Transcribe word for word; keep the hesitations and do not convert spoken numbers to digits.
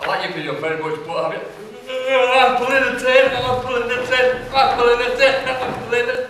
like your video very much, but I'm, I'm pulling the tail, I'm pulling the tail, I'm pulling the tail, I'm pulling the tail.